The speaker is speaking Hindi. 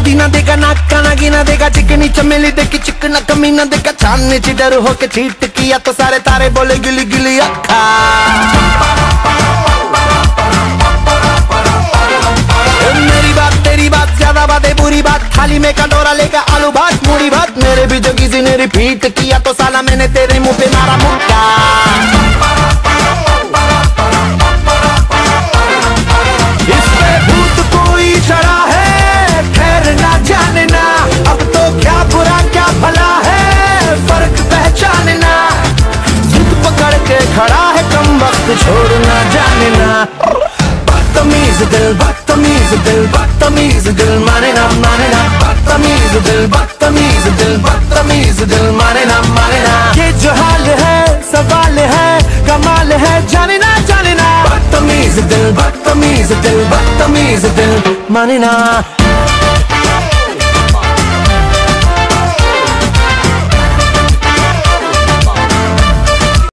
पुदीना देगा, नाका नागिना देगा, चिकनी चमेली देखी चिकना कमीना देखा, छानने से डर हो के चीट किया तो सारे तारे बोले गिली गिली अक्खा। मेरी बात तेरी बात ज्यादा बातें बुरी बात, थाली में कटोरा लेकर आलू भात मूड़ी भात, मेरे भी जो किसी ने रिपीट किया तो साला मैंने तेरे मुंह पे मारा मुक्का। इस पे भूत कोई चढ़ा है, खैर ना जाने ना, अब तो क्या बुरा क्या भला है फर्क पहचानना, जिद पकड़ के खड़ा है कम वक्त छोड़ना जाने ना। बदतमीज दिल बदतमीज दिल बदतमीज दिल माने ना बदतमीज दिल बदतमीज दिल बदतमीज दिल माने ना। ये जो हाल है सवाल है कमाल है जाने ना, बदतमीज दिल बदतमीज दिल बदतमीज दिल माने ना।